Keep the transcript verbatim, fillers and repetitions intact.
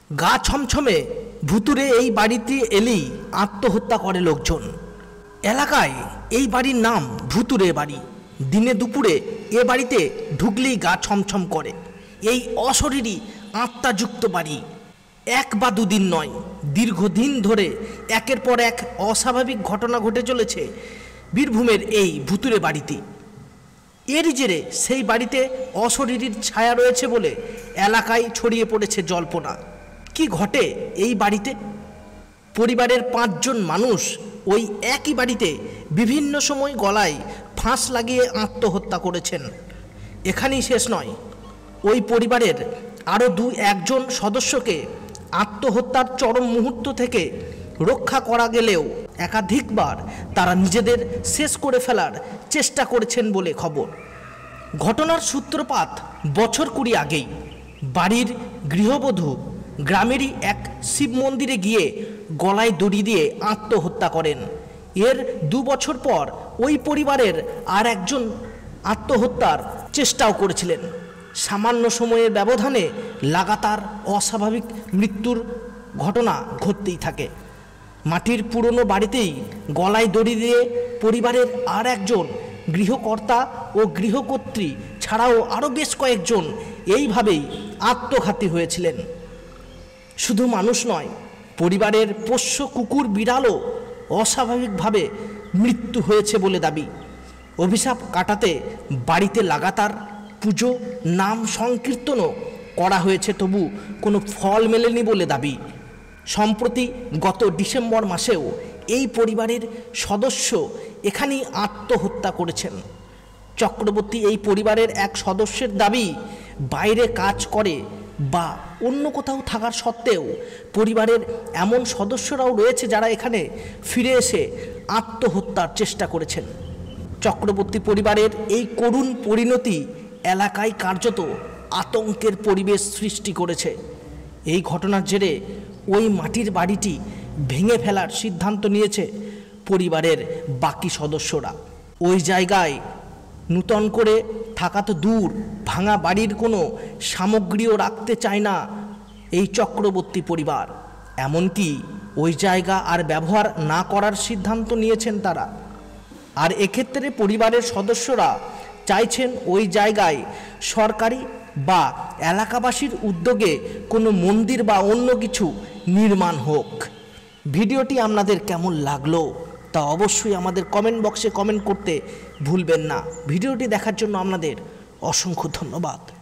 গা ছমছমে ভুতুরে এই বাড়িতে এলেই আত্মহত্যা করে লোকজন। এলাকায় এই বাড়ির নাম ভুতুরে বাড়ি। দিনে দুপুরে এ বাড়িতে ঢুকলেই গা ছমছম করে। এই অশরীরী আত্মাযুক্ত বাড়ি এক বা দুদিন নয়, দীর্ঘদিন ধরে একের পর এক অস্বাভাবিক ঘটনা ঘটে চলেছে বীরভূমের এই ভুতুরে বাড়িতে। এরই জেরে সেই বাড়িতে অশরীরীর ছায়া রয়েছে বলে এলাকায় ছড়িয়ে পড়েছে জল্পনা। কি ঘটে এই বাড়িতে? পরিবারের পাঁচজন মানুষ ওই একই বাড়িতে বিভিন্ন সময় গলায় ফাঁস লাগিয়ে আত্মহত্যা করেছেন। এখানেই শেষ নয়, ওই পরিবারের আরও দু একজন সদস্যকে আত্মহত্যার চরম মুহূর্ত থেকে রক্ষা করা গেলেও একাধিকবার তারা নিজেদের শেষ করে ফেলার চেষ্টা করেছেন বলে খবর। ঘটনার সূত্রপাত বছর কুড়ি আগেই। বাড়ির গৃহবধূ গ্রামেরই এক শিব মন্দিরে গিয়ে গলায় দড়ি দিয়ে আত্মহত্যা করেন। এর দু বছর পর ওই পরিবারের আর একজন আত্মহত্যার চেষ্টাও করেছিলেন। সামান্য সময়ের ব্যবধানে লাগাতার অস্বাভাবিক মৃত্যুর ঘটনা ঘটতেই থাকে। মাটির পুরনো বাড়িতেই গলায় দড়ি দিয়ে পরিবারের আর একজন গৃহকর্তা ও গৃহকর্ত্রী ছাড়াও আরও বেশ কয়েকজন এইভাবেই আত্মঘাতী হয়েছিলেন। শুধু মানুষ নয়, পরিবারের পোষ্য কুকুর বিড়ালও অস্বাভাবিকভাবে মৃত্যু হয়েছে বলে দাবি। অভিশাপ কাটাতে বাড়িতে লাগাতার পুজো, নাম সংকীর্তনও করা হয়েছে, তবু কোনো ফল মেলেনি বলে দাবি। সম্প্রতি গত ডিসেম্বর মাসেও এই পরিবারের সদস্য এখানেই আত্মহত্যা করেছেন। চক্রবর্তী এই পরিবারের এক সদস্যের দাবি, বাইরে কাজ করে বা অন্য কোথাও থাকার সত্ত্বেও পরিবারের এমন সদস্যরাও রয়েছে যারা এখানে ফিরে এসে আত্মহত্যার চেষ্টা করেছেন। চক্রবর্তী পরিবারের এই করুণ পরিণতি এলাকায় কার্যত আতঙ্কের পরিবেশ সৃষ্টি করেছে। এই ঘটনার জেরে ওই মাটির বাড়িটি ভেঙে ফেলার সিদ্ধান্ত নিয়েছে পরিবারের বাকি সদস্যরা। ওই জায়গায় নূতন করে থাকা তো দূর, ভাঙা বাড়ির কোনো সামগ্রীও রাখতে চায় না এই চক্রবর্তী পরিবার। এমনকি ওই জায়গা আর ব্যবহার না করার সিদ্ধান্ত নিয়েছেন তারা। আর এক্ষেত্রে পরিবারের সদস্যরা চাইছেন ওই জায়গায় সরকারি বা এলাকাবাসীর উদ্যোগে কোনো মন্দির বা অন্য কিছু নির্মাণ হোক। ভিডিওটি আপনাদের কেমন লাগলো তা অবশ্যই আমাদের কমেন্ট বক্সে কমেন্ট করতে ভুলবেন না। ভিডিওটি দেখার জন্য আপনাদের অসংখ্য ধন্যবাদ।